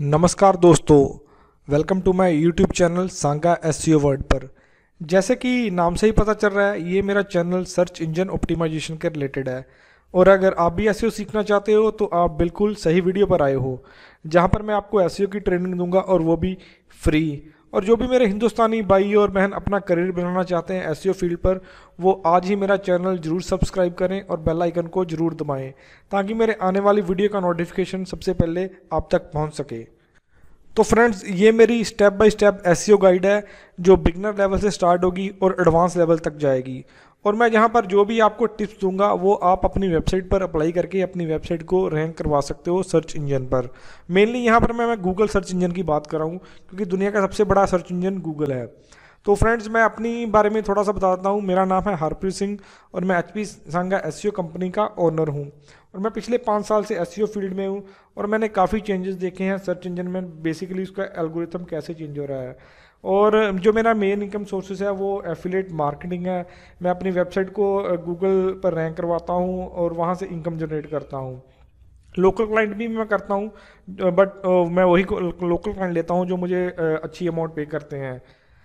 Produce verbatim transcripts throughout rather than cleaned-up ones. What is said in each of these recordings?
नमस्कार दोस्तों, welcome to my YouTube channel Sanga SEO word पर। जैसे कि नाम से ही पता चल रहा है, ये मेरा चैनल सर्च इंजन ऑप्टिमाइजेशन के रिलेटेड है। और अगर आप भी एसईओ सीखना चाहते हो तो आप बिल्कुल सही वीडियो पर आए हो, जहां पर मैं आपको एसईओ की ट्रेनिंग दूंगा और वो भी फ्री। और जो भी मेरे हिंदुस्तानी भाई और बहन अपना करियर बनाना चाहते हैं एसईओ फील्ड पर, वो आज ही मेरा चैनल जरूर सब्सक्राइब करें और बेल आइकन को जरूर दबाएं, ताकि मेरे आने वाली वीडियो का नोटिफिकेशन सबसे पहले आप तक पहुंच सके। तो फ्रेंड्स, ये मेरी step by step SEO guide है, जो बिगनर लेवल से स्टार्ट होगी और एडवांस लेवल तक जाएगी। और मैं यहाँ पर जो भी आपको टिप्स दूंगा वो आप अपनी वेबसाइट पर अप्लाई करके अपनी वेबसाइट को रैंक करवा सकते हो सर्च इंजन पर। मेनली यहाँ पर मैं, मैं गूगल सर्च इंजन की बात कर रहा हूँ, क्योंकि दुनिया का सबसे बड़ा सर्च इंजन गूगल है। तो फ्रेंड्स, मैं अपनी बारे में थोड़ा सा बताता हूँ। मेरा नाम है हरप्रीत सिंह और मैं H P Sanga SEO company का ओनर हूँ। और मैं पिछले पाँच साल से एसईओ फील्ड में हूँ और मैंने काफ़ी चेंजेस देखे हैं सर्च इंजन में। बेसिकली उसका एल्गोरिथम कैसे चेंज हो रहा है। और जो मेरा मेन इनकम सोर्सेस है वो एफिलिएट मार्केटिंग है। मैं अपनी वेबसाइट को गूगल पर रैंक करवाता हूँ और वहाँ से इनकम जनरेट करता हूँ। लोकल क्लाइंट भी मैं करता हूँ, बट मैं वही लोकल क्लाइंट लेता हूँ जो मुझे अच्छी अमाउंट पे करते हैं।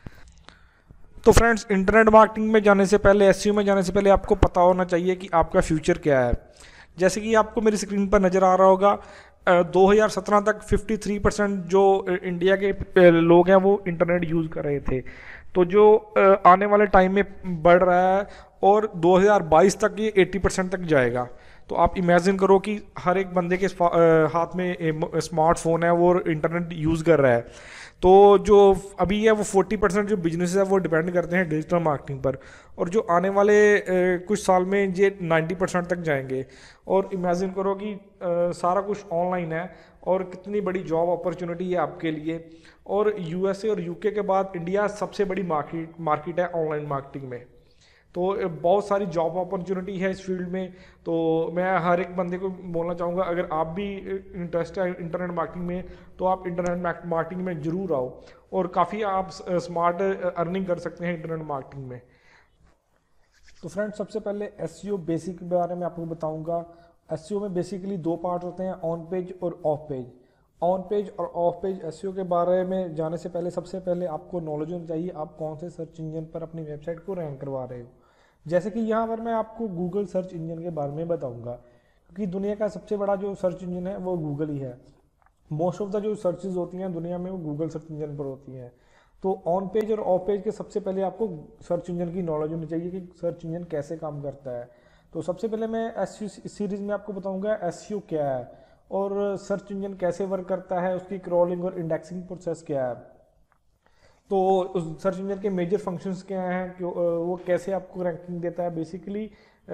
तो फ्रेंड्स, इंटरनेट मार्केटिंग में जाने से पहले, एसईओ में जाने से पहले आपको पता होना चाहिए कि आपका फ्यूचर क्या है। जैसे कि आपको मेरी स्क्रीन पर नज़र आ रहा होगा, दो हज़ार सत्रह तक तिरेपन परसेंट जो इंडिया के लोग हैं वो इंटरनेट यूज़ कर रहे थे। तो जो आने वाले टाइम में बढ़ रहा है और दो हज़ार बाईस तक ये अस्सी परसेंट तक जाएगा। तो आप इमेजिन करो कि हर एक बंदे के हाथ में स्मार्टफोन है, वो इंटरनेट यूज़ कर रहा है। तो जो अभी है वो चालीस परसेंट जो बिजनेस है वो डिपेंड करते हैं डिजिटल मार्केटिंग पर, और जो आने वाले ए, कुछ साल में ये नब्बे परसेंट तक जाएंगे। और इमेजिन करो कि ए, सारा कुछ ऑनलाइन है और कितनी बड़ी जॉब अपॉर्चुनिटी है आपके लिए। और यूएसए और यूके के बाद इंडिया सबसे बड़ी मार्केट मार्केट है ऑनलाइन मार्केटिंग में। तो बहुत सारी जॉब अपॉर्चुनिटी है इस फील्ड में। तो मैं हर एक बंदे को बोलना चाहूँगा, अगर आप भी इंटरेस्ट है इंटरनेट मार्केटिंग में तो आप इंटरनेट मार्केटिंग में ज़रूर आओ और काफ़ी आप स्मार्ट अर्निंग कर सकते हैं इंटरनेट मार्केटिंग में। तो फ्रेंड्स, सबसे पहले एसईओ बेसिक के बारे में आपको बताऊंगा। एसईओ में बेसिकली दो पार्ट होते हैं, ऑन पेज और ऑफ पेज। ऑन पेज और ऑफ पेज एसईओ के बारे में जाने से पहले सबसे पहले आपको नॉलेज होनी चाहिए आप कौन से सर्च इंजन पर अपनी वेबसाइट को रैंक करवा रहे हो। जैसे कि यहाँ पर मैं आपको गूगल सर्च इंजन के बारे में बताऊंगा, क्योंकि दुनिया का सबसे बड़ा जो सर्च इंजन है वो गूगल ही है। मोस्ट ऑफ द जो सर्चेज होती हैं दुनिया में वो गूगल सर्च इंजन पर होती हैं। तो ऑन पेज और ऑफ पेज के सबसे पहले आपको सर्च इंजन की नॉलेज होनी चाहिए कि सर्च इंजन कैसे काम करता है। तो सबसे पहले मैं एसईओ सीरीज में आपको बताऊंगा एसईओ क्या है और सर्च इंजन कैसे वर्क करता है, उसकी क्रॉलिंग और इंडेक्सिंग प्रोसेस क्या है। तो उस सर्च इंजन के मेजर फंक्शंस क्या हैं, कि वो कैसे आपको रैंकिंग देता है। बेसिकली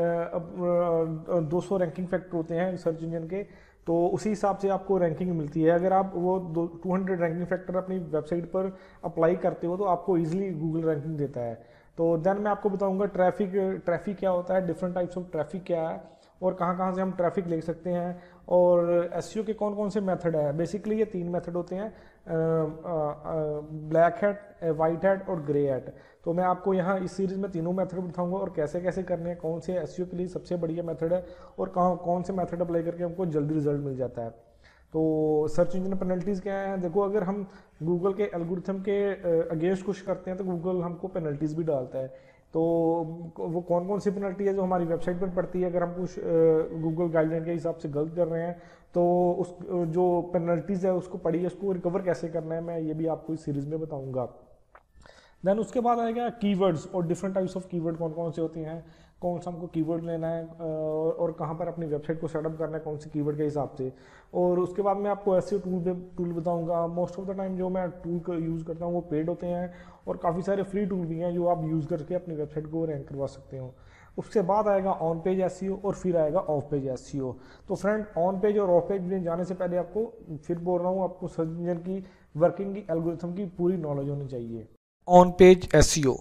दो सौ रैंकिंग फैक्टर होते हैं सर्च इंजन के, तो उसी हिसाब से आपको रैंकिंग मिलती है। अगर आप वो दो टू हंड्रेड रैंकिंग फैक्टर अपनी वेबसाइट पर अप्लाई करते हो तो आपको ईजिली गूगल रैंकिंग देता है। तो देन मैं आपको बताऊंगा ट्रैफिक ट्रैफिक क्या होता है, डिफरेंट टाइप्स ऑफ ट्रैफिक क्या है और कहाँ कहाँ से हम ट्रैफिक ले सकते हैं, और एसईओ के कौन कौन से मेथड है। बेसिकली ये तीन मेथड होते हैं, ब्लैक हैट, वाइट हैट और ग्रे हैट। तो मैं आपको यहाँ इस सीरीज में तीनों मेथड बताऊंगा और कैसे कैसे करने हैं, कौन से एसईओ के लिए सबसे बढ़िया मेथड है और कहाँ कौन से मेथड अप्लाई करके हमको जल्दी रिजल्ट मिल जाता है। तो सर्च इंजन पेनल्टीज क्या है, देखो अगर हम गूगल के एल्गोरिथम के अगेंस्ट कुछ करते हैं तो गूगल हमको पेनल्टीज भी डालता है। तो वो कौन कौन सी पेनल्टी है जो हमारी वेबसाइट पर पड़ती है अगर हम कुछ गूगल गाइडलाइन के हिसाब से गलत कर रहे हैं, तो उस जो पेनल्टीज है उसको पढ़िए, उसको रिकवर कैसे करना है, मैं ये भी आपको इस सीरीज में बताऊंगा। देन उसके बाद आएगा कीवर्ड्स और डिफरेंट टाइप्स ऑफ कीवर्ड कौन कौन से होते हैं, कौन सा हमको कीवर्ड लेना है और, और कहाँ पर अपनी वेबसाइट को सेटअप करना है कौन से कीवर्ड के हिसाब से। और उसके बाद मैं आपको एसईओ टूल टूल बताऊंगा। मोस्ट ऑफ द टाइम जो मैं टूल का यूज़ करता हूँ वो पेड होते हैं और काफ़ी सारे फ्री टूल भी हैं जो आप यूज़ करके अपनी वेबसाइट को रैंक करवा सकते हो। उसके बाद आएगा ऑन पेज एसईओ और फिर आएगा ऑफ पेज एसईओ। तो फ्रेंड, ऑन पेज और ऑफ पेज में जाने से पहले आपको फिर बोल रहा हूँ, आपको सर्च इंजन की वर्किंग की एल्गोरिथम की पूरी नॉलेज होनी चाहिए। ऑन पेज एसईओ,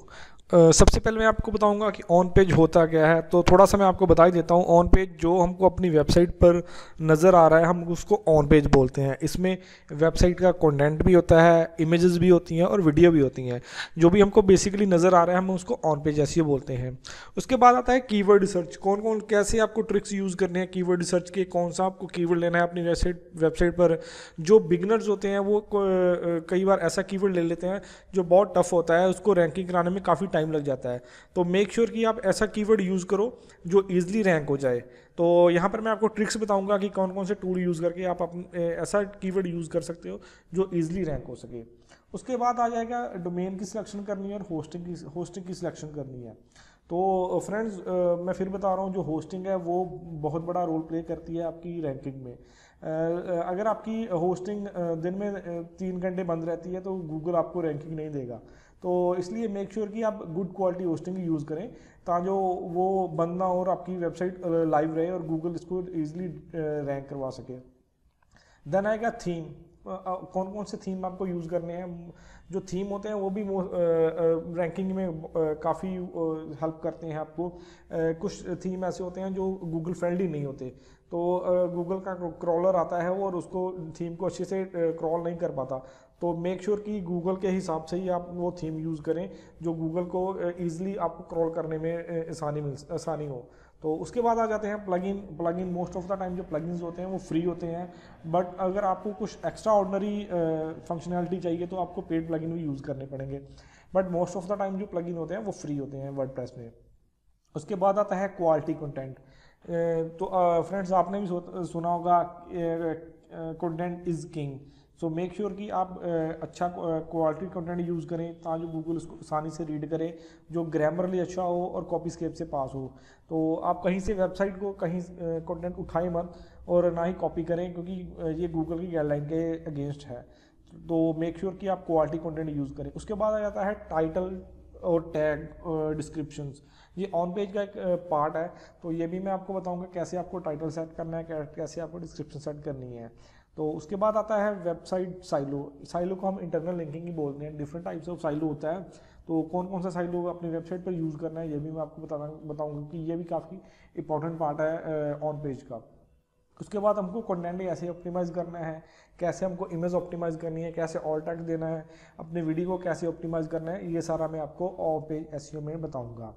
अ, सबसे पहले मैं आपको बताऊंगा कि ऑन पेज होता क्या है। तो थोड़ा सा मैं आपको बता ही देता हूँ। ऑन पेज जो हमको अपनी वेबसाइट पर नज़र आ रहा है हम उसको ऑन पेज बोलते हैं। इसमें वेबसाइट का कंटेंट भी होता है, इमेजेस भी होती हैं और वीडियो भी होती हैं। जो भी हमको बेसिकली नज़र आ रहा है हम उसको ऑन पेज एसईओ बोलते हैं। उसके बाद आता है कीवर्ड रिसर्च। कौन कौन कैसे आपको ट्रिक्स यूज़ करने हैं कीवर्ड रिसर्च के, कौन सा आपको कीवर्ड लेना है अपनी वेबसाइट वेबसाइट पर। जो बिगनर्स होते हैं वो क- कई बार ऐसा कीवर्ड ले लेते हैं जो बहुत टफ होता है, उसको रैंकिंग कराने में काफ़ी टाइम लग जाता है। तो मेक श्योर sure कि आप ऐसा कीवर्ड यूज़ करो जो ईजिली रैंक हो जाए। तो यहाँ पर मैं आपको ट्रिक्स बताऊंगा कि कौन कौन से टूल यूज़ करके आप अपने ऐसा कीवर्ड यूज़ कर सकते हो जो ईजिली रैंक हो सके। उसके बाद आ जाएगा डोमेन की सिलेक्शन करनी है और होस्टिंग की होस्टिंग की सिलेक्शन करनी है। तो फ्रेंड्स मैं फिर बता रहा हूँ, जो होस्टिंग है वो बहुत बड़ा रोल प्ले करती है आपकी रैंकिंग में। अ, अगर आपकी होस्टिंग दिन में अ, तीन घंटे बंद रहती है तो गूगल आपको रैंकिंग नहीं देगा। तो इसलिए मेक श्योर कि आप गुड क्वालिटी होस्टिंग यूज़ करें ताकि जो वो बंद ना हो और आपकी वेबसाइट लाइव रहे और गूगल इसको ईजिली रैंक करवा सके। देन आएगा थीम। कौन कौन से थीम आपको यूज़ करने हैं। जो थीम होते हैं वो भी रैंकिंग में काफ़ी हेल्प करते हैं आपको। अ, कुछ थीम ऐसे होते हैं जो गूगल फ्रेंडली नहीं होते, तो गूगल का क्रॉलर आता है वो और उसको थीम को अच्छे से क्रॉल नहीं कर पाता। तो मेक श्योर sure कि गूगल के हिसाब से ही आप वो थीम यूज़ करें जो गूगल को ईजिली आपको क्रॉल करने में अ, आसानी मिल आसानी हो। तो उसके बाद आ जाते हैं plugin. Plugin most of the time जो प्लगइन्स होते हैं वो फ्री होते हैं, बट अगर आपको कुछ एक्स्ट्रा ऑर्डनरी फंक्शनैलिटी चाहिए तो आपको पेड प्लगइन भी यूज़ करने पड़ेंगे। But most of the time जो प्लगइन होते हैं वो फ्री होते हैं वर्डप्रेस में। उसके बाद आता है क्वालिटी कंटेंट। तो फ्रेंड्स आपने भी सु- सुना होगा content is king. So make sure कि आप अ, अच्छा क्वालिटी कंटेंट यूज़ करें ताकि गूगल उसको आसानी से रीड करे, जो ग्रामरली अच्छा हो और कॉपी स्केप से पास हो। तो आप कहीं से वेबसाइट को कहीं कंटेंट उठाएं मत और ना ही कॉपी करें, क्योंकि अ, ये गूगल की गाइडलाइन के अगेंस्ट है। तो मेक श्योर कि आप क्वालिटी कंटेंट यूज़ करें। उसके बाद आ जाता है टाइटल और टैग डिस्क्रिप्शंस। ये ऑन पेज का एक पार्ट है। तो ये भी मैं आपको बताऊंगा कैसे आपको टाइटल सेट करना है, कै- कैसे आपको डिस्क्रिप्शन सेट करनी है। तो उसके बाद आता है वेबसाइट साइलो। साइलो को हम इंटरनल लिंकिंग ही बोलते हैं। डिफरेंट टाइप्स ऑफ साइलो होता है। तो कौन कौन सा साइलो अपनी वेबसाइट पर यूज़ करना है ये भी मैं आपको बता बताऊंगा कि ये भी काफ़ी इंपॉर्टेंट पार्ट है ऑन पेज का। उसके बाद हमको कंटेंट ऐसे ऑप्टिमाइज करना है, कैसे हमको इमेज ऑप्टिमाइज करनी है, कैसे ऑल टैग देना है, अपने वीडियो को कैसे ऑप्टिमाइज करना है, ये सारा मैं आपको ऑन पेज एसईओ में बताऊंगा।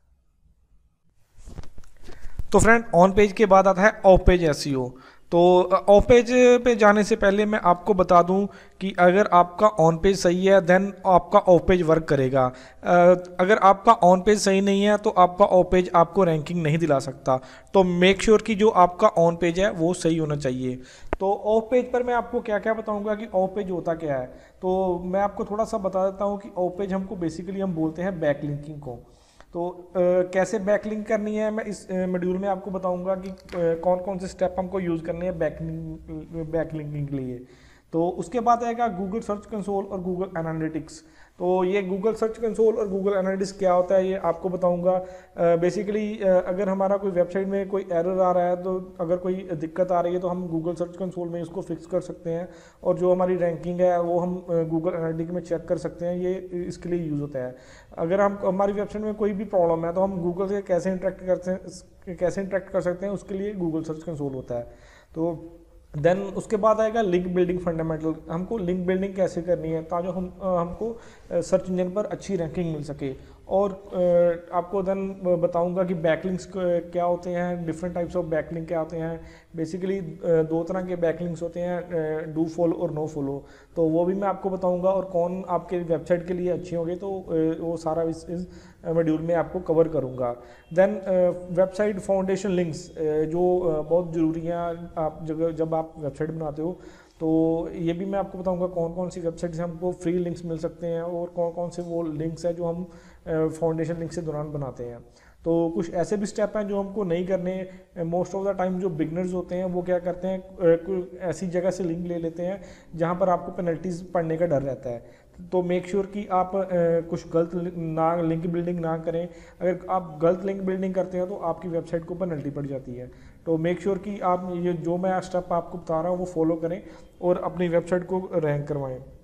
तो फ्रेंड ऑन पेज के बाद आता है ऑफ पेज एसईओ। तो ऑफ पेज पे जाने से पहले मैं आपको बता दूं कि अगर आपका ऑन पेज सही है देन आपका ऑफ पेज वर्क करेगा। अ, अगर आपका ऑन पेज सही नहीं है तो आपका ऑफ पेज आपको रैंकिंग नहीं दिला सकता। तो मेक श्योर कि जो आपका ऑन पेज है वो सही होना चाहिए। तो ऑफ पेज पर मैं आपको क्या क्या बताऊंगा कि ऑफ पेज होता क्या है। तो मैं आपको थोड़ा सा बता देता हूँ कि ऑफ पेज हमको बेसिकली हम बोलते हैं बैक लिंकिंग को। तो अ, कैसे बैकलिंक करनी है मैं इस मॉड्यूल में आपको बताऊंगा कि कौन कौन से स्टेप हमको यूज़ करने हैं बैकलिंक बैकलिंकिंग के लिए। तो उसके बाद आएगा गूगल सर्च कंसोल और गूगल एनालिटिक्स। तो ये गूगल सर्च कंसोल और गूगल एनालिटिक्स क्या होता है ये आपको बताऊंगा। बेसिकली अगर हमारा कोई वेबसाइट में कोई एरर आ रहा है, तो अगर कोई दिक्कत आ रही है तो हम गूगल सर्च कंसोल में इसको फिक्स कर सकते हैं और जो हमारी रैंकिंग है वो हम गूगल एनालिटिक्स में चेक कर सकते हैं। ये इसके लिए यूज़ होता है। अगर हम हमारी वेबसाइट में कोई भी प्रॉब्लम है तो हम गूगल से कैसे इंटरेक्ट करते हैं कैसे इंटरेक्ट कर सकते हैं, उसके लिए गूगल सर्च कंसोल होता है। तो देन उसके बाद आएगा लिंक बिल्डिंग फंडामेंटल। हमको लिंक बिल्डिंग कैसे करनी है ताकि हम हमको सर्च इंजन पर अच्छी रैंकिंग मिल सके। और आपको देन बताऊंगा कि बैकलिंक्स क्या होते हैं, डिफरेंट टाइप्स ऑफ बैकलिंक क्या होते हैं। बेसिकली दो तरह के बैकलिंक्स होते हैं, डू फॉलो और नो फॉलो। तो वो भी मैं आपको बताऊंगा और कौन आपके वेबसाइट के लिए अच्छे होंगे, तो वो सारा इस इस मॉड्यूल में आपको कवर करूंगा। देन वेबसाइट फाउंडेशन लिंक्स जो बहुत ज़रूरी हैं आप जगह जब आप वेबसाइट बनाते हो। तो ये भी मैं आपको बताऊंगा कौन कौन सी वेबसाइट से हमको फ्री लिंक्स मिल सकते हैं और कौन कौन से वो लिंक्स हैं जो हम फाउंडेशन लिंक से दौरान बनाते हैं। तो कुछ ऐसे भी स्टेप हैं जो हमको नहीं करने। मोस्ट ऑफ द टाइम जो बिगनर्स होते हैं वो क्या करते हैं, कोई ऐसी जगह से लिंक ले लेते हैं जहाँ पर आपको पेनल्टीज पड़ने का डर रहता है। तो मेक श्योर sure कि आप आ, कुछ गलत ना लिंक बिल्डिंग ना करें। अगर आप गलत लिंक बिल्डिंग करते हैं तो आपकी वेबसाइट को पेनल्टी पड़ जाती है। तो मेक श्योर sure कि आप ये जो मैं स्टेप आपको बता रहा हूँ वो फॉलो करें और अपनी वेबसाइट को रैंक करवाएं।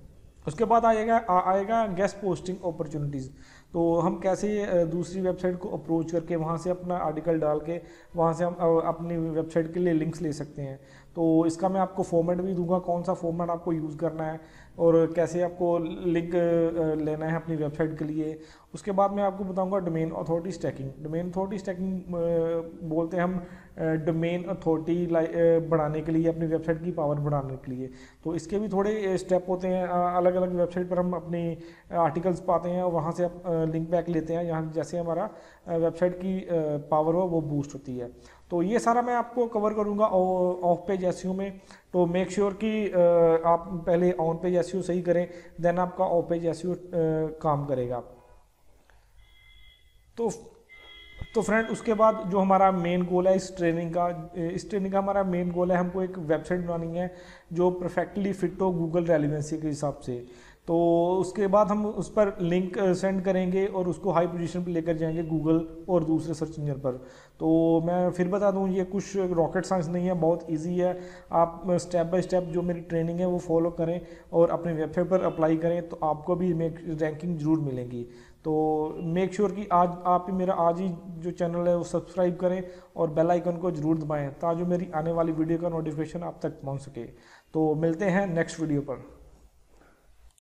उसके बाद आएगा आ, आएगा गेस्ट पोस्टिंग अपॉर्चुनिटीज़। तो हम कैसे अ, दूसरी वेबसाइट को अप्रोच करके वहाँ से अपना आर्टिकल डाल के वहाँ से हम अ, अपनी वेबसाइट के लिए लिंक्स ले सकते हैं। तो इसका मैं आपको फॉर्मेट भी दूंगा, कौन सा फॉर्मेट आपको यूज़ करना है और कैसे आपको लिंक लेना है अपनी वेबसाइट के लिए। उसके बाद मैं आपको बताऊंगा domain authority stacking. Domain authority stacking बोलते हैं हम डोमेन अथॉरिटी बढ़ाने के लिए, अपनी वेबसाइट की पावर बढ़ाने के लिए। तो इसके भी थोड़े स्टेप होते हैं, अलग अलग वेबसाइट पर हम अपनी आर्टिकल्स पाते हैं और वहाँ से आप लिंक बैक लेते हैं, यहाँ जैसे हमारा वेबसाइट की पावर हो वो बूस्ट होती है। तो ये सारा मैं आपको कवर करूँगा ऑफ पेज एसईओ में। तो मेक श्योर sure कि आप पहले ऑन पेज एसईओ सही करें, देन आपका ऑफ पेज एसईओ काम करेगा। तो तो फ्रेंड, उसके बाद जो हमारा मेन गोल है इस ट्रेनिंग का इस ट्रेनिंग का हमारा मेन गोल है, हमको एक वेबसाइट बनानी है जो परफेक्टली फिट हो गूगल रेलिवेंसी के हिसाब से। तो उसके बाद हम उस पर लिंक सेंड करेंगे और उसको हाई पोजीशन पर लेकर जाएंगे गूगल और दूसरे सर्च इंजन पर। तो मैं फिर बता दूं, ये कुछ रॉकेट साइंस नहीं है, बहुत इजी है। आप स्टेप बाय स्टेप जो मेरी ट्रेनिंग है वो फॉलो करें और अपने वेबसाइट पर अप्लाई करें, तो आपको भी रैंकिंग जरूर मिलेंगी। तो मेक श्योर कि आज आप ही मेरा आज ही जो चैनल है वो सब्सक्राइब करें और बेल आइकन को जरूर दबाएं ताकि मेरी आने वाली वीडियो का नोटिफिकेशन आप तक पहुंच सके। तो मिलते हैं नेक्स्ट वीडियो पर।